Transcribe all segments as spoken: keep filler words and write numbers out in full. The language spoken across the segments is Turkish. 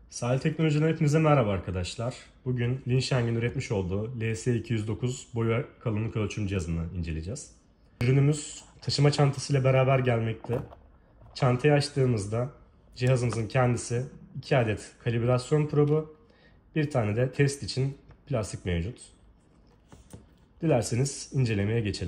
Sahil Teknoloji'den hepinize merhaba arkadaşlar. Bugün Linshangen üretmiş olduğu L S iki yüz dokuz boy ve kalınlık ölçüm cihazını inceleyeceğiz. Ürünümüz taşıma çantasıyla beraber gelmekte. Çantayı açtığımızda cihazımızın kendisi iki adet kalibrasyon probu, bir tane de test için plastik mevcut. Dilerseniz incelemeye geçelim.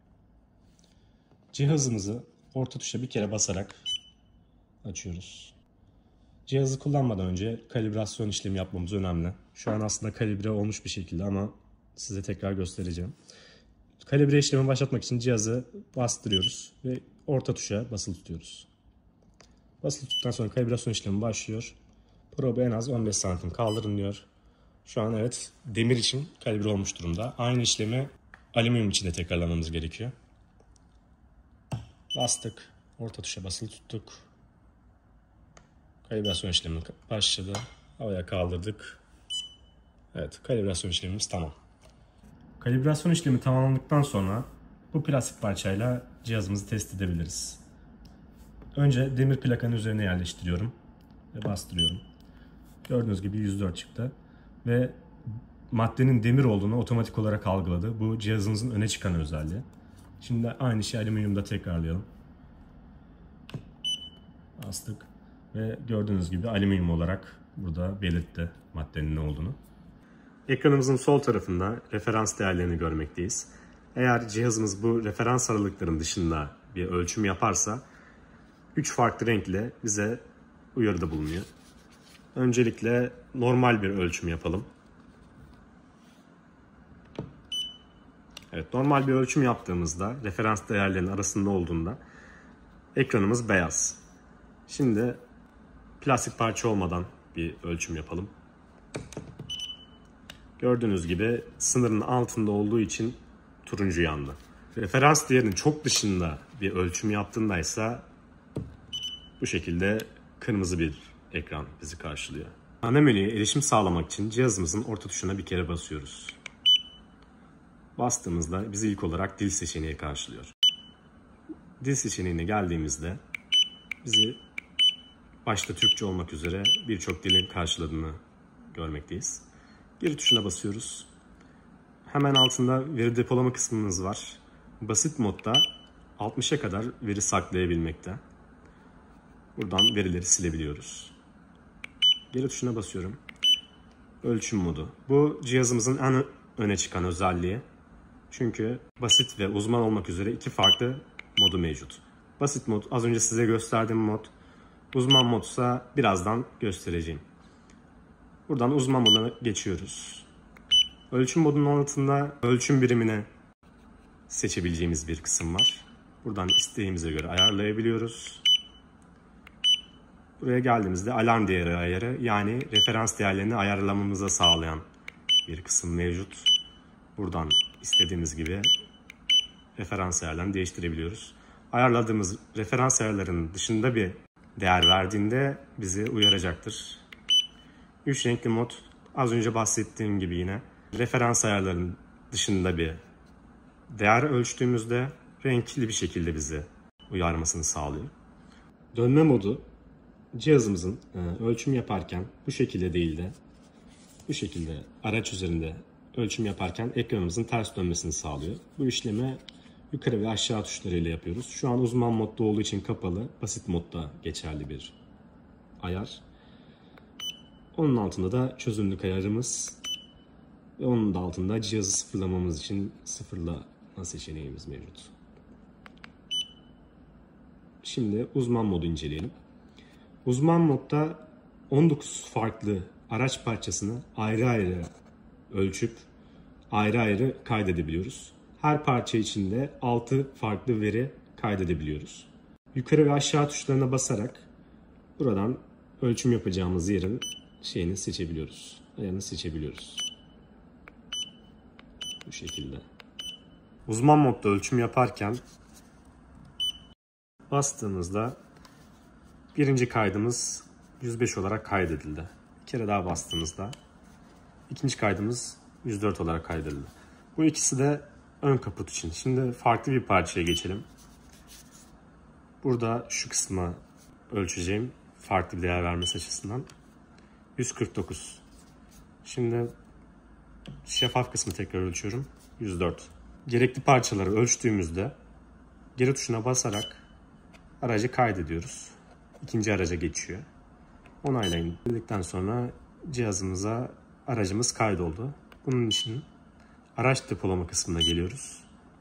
Cihazımızı orta tuşa bir kere basarak açıyoruz. Cihazı kullanmadan önce kalibrasyon işlemi yapmamız önemli. Şu an aslında kalibre olmuş bir şekilde ama size tekrar göstereceğim. Kalibre işlemi başlatmak için cihazı bastırıyoruz ve orta tuşa basılı tutuyoruz. Basılı tuttuktan sonra kalibrasyon işlemi başlıyor. Probu en az on beş santim kaldırın diyor. Şu an evet demir için kalibre olmuş durumda. Aynı işlemi alüminyum için de tekrarlamamız gerekiyor. Bastık. Orta tuşa basılı tuttuk. Kalibrasyon işlemi başladı. Havaya kaldırdık. Evet, kalibrasyon işlemimiz tamam. Kalibrasyon işlemi tamamlandıktan sonra bu plastik parçayla cihazımızı test edebiliriz. Önce demir plakanın üzerine yerleştiriyorum ve bastırıyorum. Gördüğünüz gibi yüz dört çıktı ve maddenin demir olduğunu otomatik olarak algıladı. Bu cihazımızın öne çıkan özelliği. Şimdi aynı şeyi alüminyumda tekrarlayalım. Bastık. Ve gördüğünüz gibi alüminyum olarak burada belirtti maddenin ne olduğunu. Ekranımızın sol tarafında referans değerlerini görmekteyiz. Eğer cihazımız bu referans aralıkların dışında bir ölçüm yaparsa üç farklı renkle bize uyarıda bulunuyor. Öncelikle normal bir ölçüm yapalım. Evet, normal bir ölçüm yaptığımızda referans değerlerinin arasında olduğunda ekranımız beyaz. Şimdi plastik parça olmadan bir ölçüm yapalım. Gördüğünüz gibi sınırın altında olduğu için turuncu yandı. Referans değerinin çok dışında bir ölçüm yaptığındaysa bu şekilde kırmızı bir ekran bizi karşılıyor. Ana menüye erişim sağlamak için cihazımızın orta tuşuna bir kere basıyoruz. Bastığımızda bizi ilk olarak dil seçeneği karşılıyor. Dil seçeneğine geldiğimizde bizi başta Türkçe olmak üzere birçok dilin karşıladığını görmekteyiz. Geri tuşuna basıyoruz. Hemen altında veri depolama kısmımız var. Basit modda altmışa kadar veri saklayabilmekte. Buradan verileri silebiliyoruz. Geri tuşuna basıyorum. Ölçüm modu. Bu cihazımızın en öne çıkan özelliği. Çünkü basit ve uzman olmak üzere iki farklı modu mevcut. Basit mod az önce size gösterdiğim mod. Uzman modsa birazdan göstereceğim. Buradan uzman moduna geçiyoruz. Ölçüm modunun altında ölçüm birimini seçebileceğimiz bir kısım var. Buradan isteğimize göre ayarlayabiliyoruz. Buraya geldiğimizde alarm değeri ayarı, yani referans değerlerini ayarlamamıza sağlayan bir kısım mevcut. Buradan istediğimiz gibi referans değerlerini değiştirebiliyoruz. Ayarladığımız referans değerlerinin dışında bir değer verdiğinde bizi uyaracaktır. üç renkli mod az önce bahsettiğim gibi yine referans ayarlarının dışında bir değer ölçtüğümüzde renkli bir şekilde bizi uyarmasını sağlıyor. Dönme modu cihazımızın ölçüm yaparken bu şekilde değil de bu şekilde araç üzerinde ölçüm yaparken ekranımızın ters dönmesini sağlıyor. Bu işlemi yukarı ve aşağı tuşlarıyla yapıyoruz. Şu an uzman modda olduğu için kapalı, basit modda geçerli bir ayar. Onun altında da çözünürlük ayarımız ve onun da altında cihazı sıfırlamamız için sıfırlama seçeneğimiz mevcut. Şimdi uzman modu inceleyelim. Uzman modda on dokuz farklı araç parçasını ayrı ayrı ölçüp ayrı ayrı kaydedebiliyoruz. Her parça içinde altı farklı veri kaydedebiliyoruz. Yukarı ve aşağı tuşlarına basarak buradan ölçüm yapacağımız yerin şeyini seçebiliyoruz. Ayarını seçebiliyoruz. Bu şekilde. Uzman modda ölçüm yaparken bastığımızda birinci kaydımız yüz beş olarak kaydedildi. Bir kere daha bastığımızda ikinci kaydımız yüz dört olarak kaydedildi. Bu ikisi de ön kaput için. Şimdi farklı bir parçaya geçelim. Burada şu kısma ölçeceğim, farklı bir değer vermesi açısından. yüz kırk dokuz. Şimdi şeffaf kısmı tekrar ölçüyorum. yüz dört. Gerekli parçaları ölçtüğümüzde geri tuşuna basarak aracı kaydediyoruz. İkinci araca geçiyor. Onaylayın dedikten sonra cihazımıza aracımız kaydoldu. Bunun için araç depolama kısmına geliyoruz.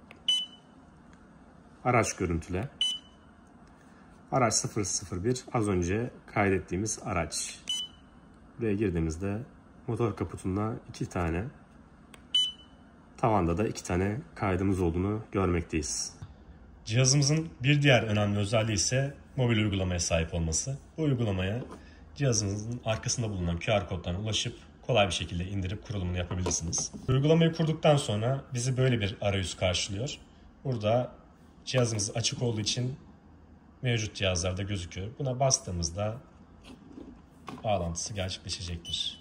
Araç görüntüle. Araç sıfır sıfır bir az önce kaydettiğimiz araç. Buraya girdiğimizde motor kaputunda iki tane, tavanda da iki tane kaydımız olduğunu görmekteyiz. Cihazımızın bir diğer önemli özelliği ise mobil uygulamaya sahip olması. Bu uygulamaya cihazınızın arkasında bulunan Q R koddan ulaşıp kolay bir şekilde indirip kurulumunu yapabilirsiniz. Uygulamayı kurduktan sonra bizi böyle bir arayüz karşılıyor. Burada cihazımız açık olduğu için mevcut cihazlarda gözüküyor. Buna bastığımızda bağlantısı gerçekleşecektir.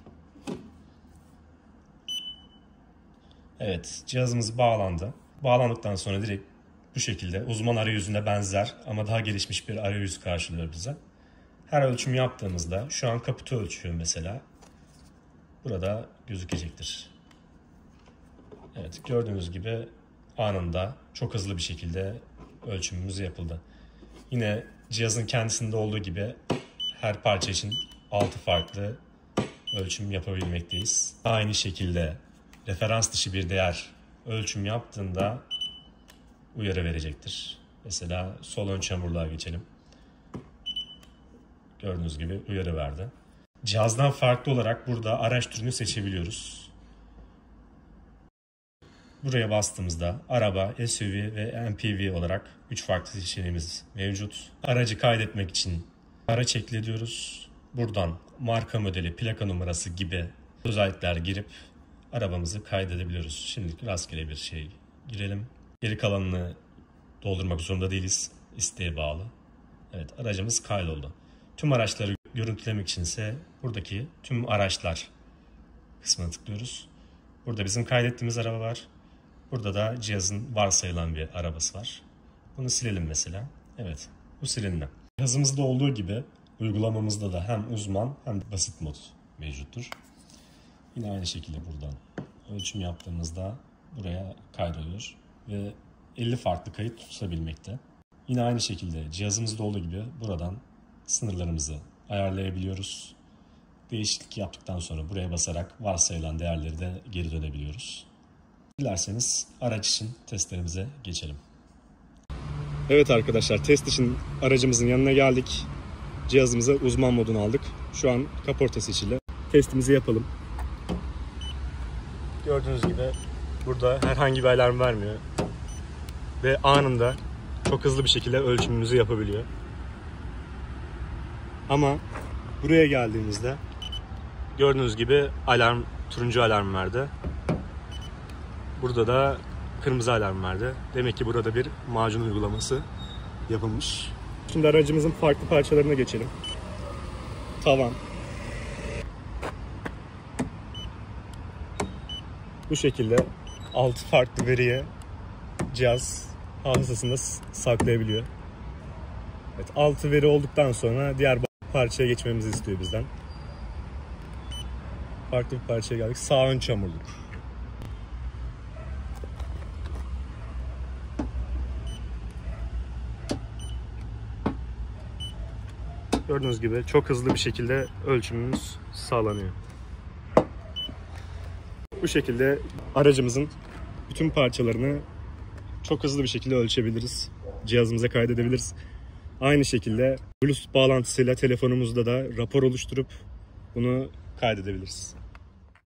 Evet, cihazımız bağlandı. Bağlandıktan sonra direkt bu şekilde uzman arayüzüne benzer ama daha gelişmiş bir arayüz karşılıyor bize. Her ölçüm yaptığımızda şu an kaputu ölçüyor mesela. Burada gözükecektir. Evet, gördüğünüz gibi anında çok hızlı bir şekilde ölçümümüz yapıldı. Yine cihazın kendisinde olduğu gibi her parça için altı farklı ölçüm yapabilmekteyiz. Aynı şekilde referans dışı bir değer ölçüm yaptığında uyarı verecektir. Mesela sol ön çamurluğa geçelim. Gördüğünüz gibi uyarı verdi. Cihazdan farklı olarak burada araç türünü seçebiliyoruz. Buraya bastığımızda araba, S U V ve M P V olarak üç farklı seçeneğimiz mevcut. Aracı kaydetmek için araç ekle diyoruz. Buradan marka modeli, plaka numarası gibi özellikler girip arabamızı kaydedebiliyoruz. Şimdi rastgele bir şey girelim. Geri kalanını doldurmak zorunda değiliz. İsteğe bağlı. Evet, aracımız kaydoldu. Tüm araçları görüntülemek için ise buradaki tüm araçlar kısmına tıklıyoruz. Burada bizim kaydettiğimiz araba var. Burada da cihazın varsayılan bir arabası var. Bunu silelim mesela. Evet, bu silindi. Cihazımızda olduğu gibi uygulamamızda da hem uzman hem de basit mod mevcuttur. Yine aynı şekilde buradan ölçüm yaptığımızda buraya kaydoluyor ve elli farklı kayıt tutabilmekte. Yine aynı şekilde cihazımızda olduğu gibi buradan sınırlarımızı ayarlayabiliyoruz. Değişiklik yaptıktan sonra buraya basarak varsayılan değerleri de geri dönebiliyoruz. Dilerseniz araç için testlerimize geçelim. Evet arkadaşlar, test için aracımızın yanına geldik. Cihazımıza uzman modunu aldık. Şu an kaporta seçili. Testimizi yapalım. Gördüğünüz gibi burada herhangi bir alarm vermiyor. Ve anında çok hızlı bir şekilde ölçümümüzü yapabiliyor. Ama buraya geldiğimizde gördüğünüz gibi alarm, turuncu alarm verdi. Burada da kırmızı alarm verdi. Demek ki burada bir macun uygulaması yapılmış. Şimdi aracımızın farklı parçalarına geçelim. Tavan. Bu şekilde altı farklı veriye cihaz hafızasında saklayabiliyor. Evet, altı veri olduktan sonra diğer parçaya geçmemizi istiyor bizden. Farklı bir parçaya geldik. Sağ ön çamurluk. Gördüğünüz gibi çok hızlı bir şekilde ölçümümüz sağlanıyor. Bu şekilde aracımızın bütün parçalarını çok hızlı bir şekilde ölçebiliriz. Cihazımıza kaydedebiliriz. Aynı şekilde Bluetooth bağlantısıyla telefonumuzda da rapor oluşturup bunu kaydedebiliriz.